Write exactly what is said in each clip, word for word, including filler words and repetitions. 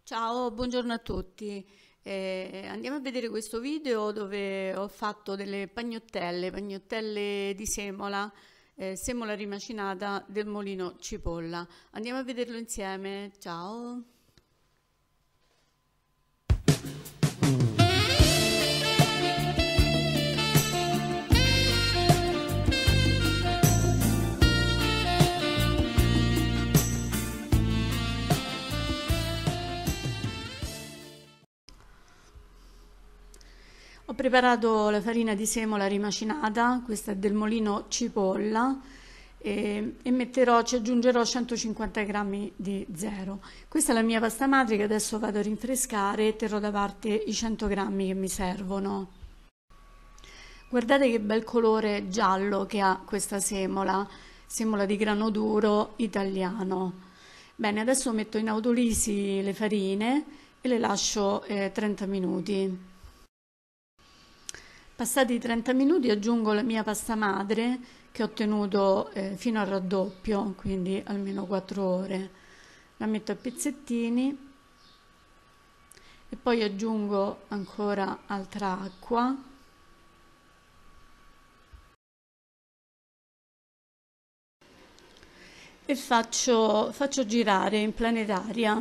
Ciao, buongiorno a tutti. Eh, andiamo a vedere questo video dove ho fatto delle pagnottelle, pagnottelle di semola, eh, semola rimacinata del mulino Cipolla. Andiamo a vederlo insieme. Ciao. Ho preparato la farina di semola rimacinata, questa è del mulino Cipolla, e, e metterò, ci aggiungerò centocinquanta grammi di zero. Questa è la mia pasta madre che adesso vado a rinfrescare e terrò da parte i cento grammi che mi servono. Guardate che bel colore giallo che ha questa semola, semola di grano duro italiano. Bene, adesso metto in autolisi le farine e le lascio eh, trenta minuti. Passati i trenta minuti aggiungo la mia pasta madre che ho tenuto eh, fino al raddoppio, quindi almeno quattro ore. La metto a pezzettini e poi aggiungo ancora altra acqua. E faccio, faccio girare in planetaria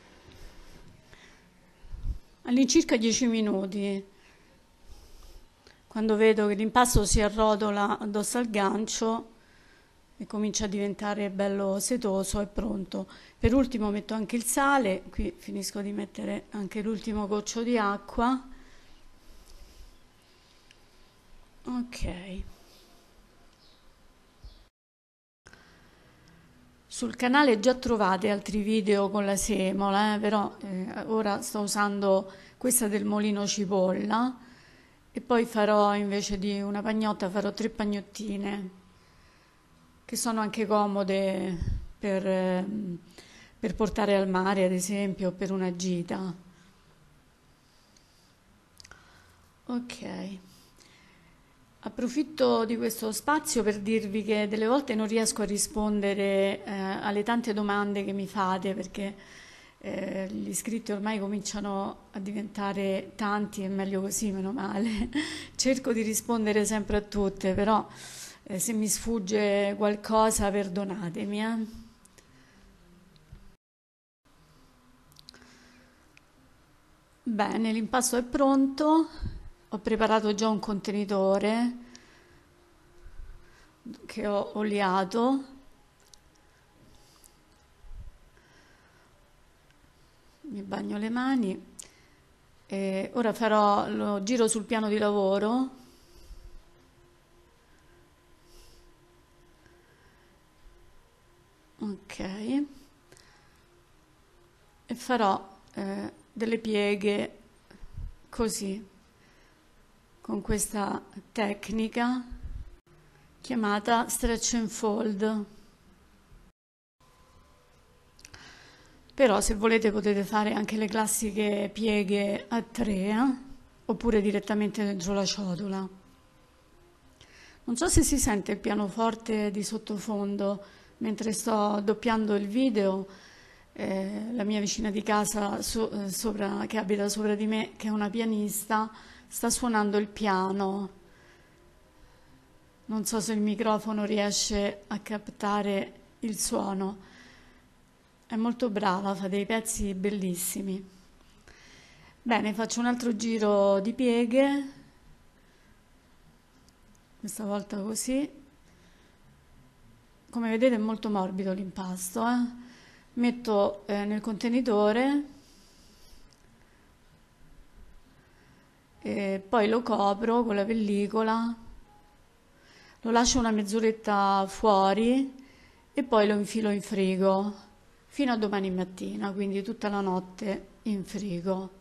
all'incirca dieci minuti. Quando vedo che l'impasto si arrotola addosso al gancio e comincia a diventare bello setoso, è pronto. Per ultimo metto anche il sale, qui finisco di mettere anche l'ultimo goccio di acqua. Ok. Sul canale già trovate altri video con la semola, eh, però eh, ora sto usando questa del mulino Cipolla. E poi farò invece di una pagnotta farò tre pagnottine che sono anche comode per, eh, per portare al mare, ad esempio, o per una gita. Ok. Approfitto di questo spazio per dirvi che delle volte non riesco a rispondere eh, alle tante domande che mi fate perché eh, gli iscritti ormai cominciano a diventare tanti, è meglio così, meno male. Cerco di rispondere sempre a tutte, però eh, se mi sfugge qualcosa perdonatemi. Eh. Bene, l'impasto è pronto, ho preparato già un contenitore che ho oliato. Mi bagno le mani e ora farò lo giro sul piano di lavoro. Ok, e farò eh, delle pieghe così con questa tecnica chiamata stretch and fold. Però se volete potete fare anche le classiche pieghe a tre, eh? Oppure direttamente dentro la ciotola. Non so se si sente il pianoforte di sottofondo mentre sto doppiando il video. Eh, la mia vicina di casa so, eh, sopra, che abita sopra di me, che è una pianista, sta suonando il piano. Non so se il microfono riesce a captare il suono. È molto brava, fa dei pezzi bellissimi. Bene, faccio un altro giro di pieghe, questa volta così. Come vedete è molto morbido l'impasto, eh? Metto eh, nel contenitore e poi lo copro con la pellicola, lo lascio una mezz'oretta fuori e poi lo infilo in frigo fino a domani mattina, quindi tutta la notte in frigo.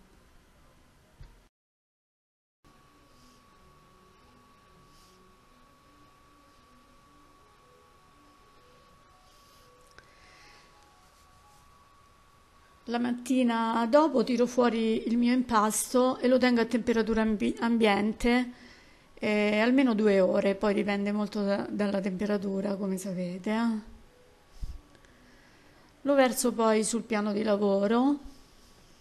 La mattina dopo tiro fuori il mio impasto e lo tengo a temperatura ambi- ambiente eh, almeno due ore, poi dipende molto da- dalla temperatura, come sapete. eh. Lo verso poi sul piano di lavoro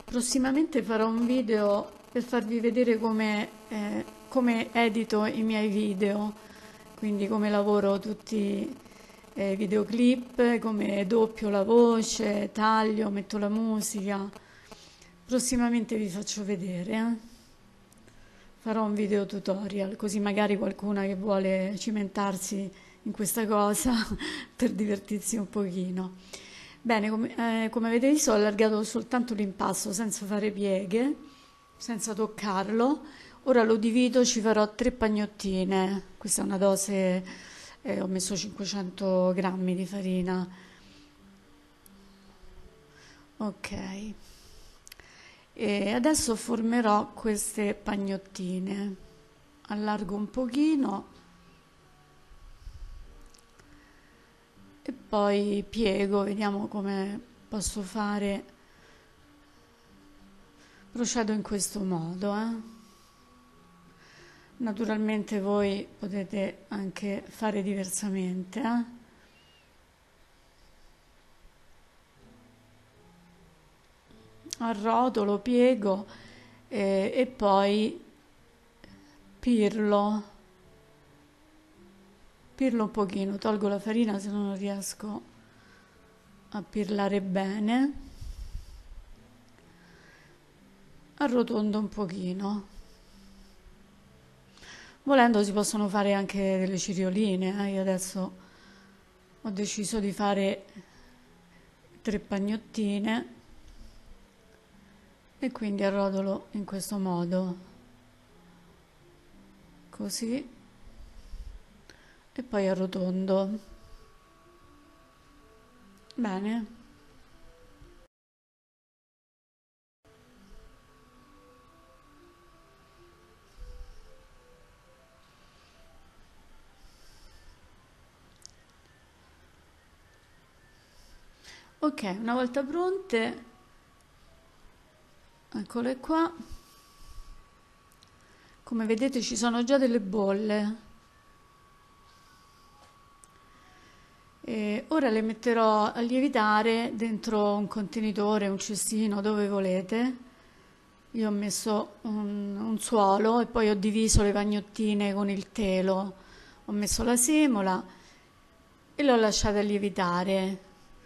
Prossimamente farò un video per farvi vedere come, eh, come edito i miei video, quindi come lavoro tutti i eh, videoclip, come doppio la voce, taglio, metto la musica. Prossimamente vi faccio vedere, eh. Farò un video tutorial, così magari qualcuna che vuole cimentarsi in questa cosa per divertirsi un pochino. Bene, come, eh, come avete visto ho allargato soltanto l'impasto senza fare pieghe, senza toccarlo. Ora lo divido, ci farò tre pagnottine. Questa è una dose, eh, ho messo cinquecento grammi di farina. Ok. E adesso formerò queste pagnottine. Allargo un pochino e poi piego, vediamo come posso fare. Procedo in questo modo, eh. Naturalmente voi potete anche fare diversamente, eh. Arrotolo, piego eh, e poi pirlo, pirlo un pochino, tolgo la farina se non riesco a pirlare bene, arrotondo un pochino. Volendo si possono fare anche delle cirioline, eh? Io adesso ho deciso di fare tre pagnottine e quindi arrotolo in questo modo, così, e poi arrotondo. Bene. Ok, una volta pronte, eccole qua, come vedete ci sono già delle bolle e ora le metterò a lievitare dentro un contenitore, un cestino, dove volete. Io ho messo un, un suolo e poi ho diviso le pagnottine con il telo, ho messo la semola e le ho lasciate lievitare.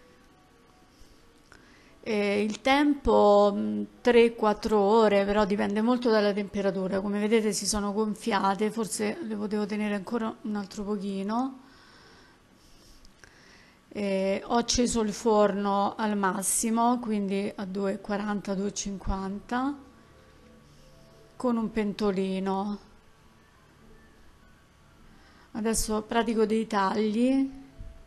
Eh, il tempo tre quattro ore, però dipende molto dalla temperatura. Come vedete si sono gonfiate, forse le potevo tenere ancora un altro pochino. Eh, ho acceso il forno al massimo, quindi a duecentoquaranta duecentocinquanta, con un pentolino. Adesso pratico dei tagli.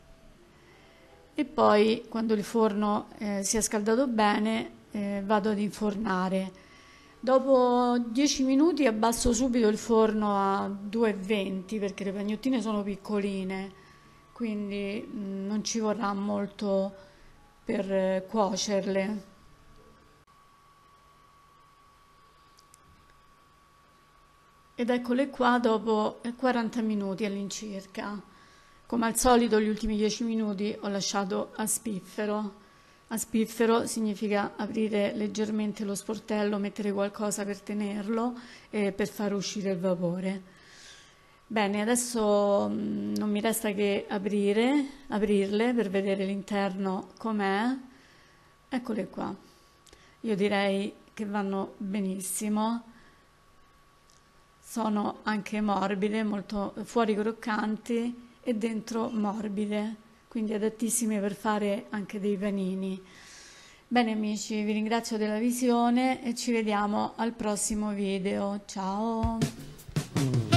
E poi quando il forno eh, si è scaldato bene eh, vado ad infornare. Dopo dieci minuti abbasso subito il forno a duecentoventi perché le pagnottine sono piccoline, quindi mh, non ci vorrà molto per eh, cuocerle. Ed eccole qua dopo quaranta minuti all'incirca. Come al solito gli ultimi dieci minuti ho lasciato a spiffero. A spiffero significa aprire leggermente lo sportello, mettere qualcosa per tenerlo e per far uscire il vapore. Bene, adesso mh, non mi resta che aprire, aprirle per vedere l'interno com'è. Eccole qua. Io direi che vanno benissimo. Sono anche morbide, molto fuori croccanti e dentro morbide, quindi adattissime per fare anche dei panini. Bene amici, vi ringrazio della visione e ci vediamo al prossimo video. Ciao!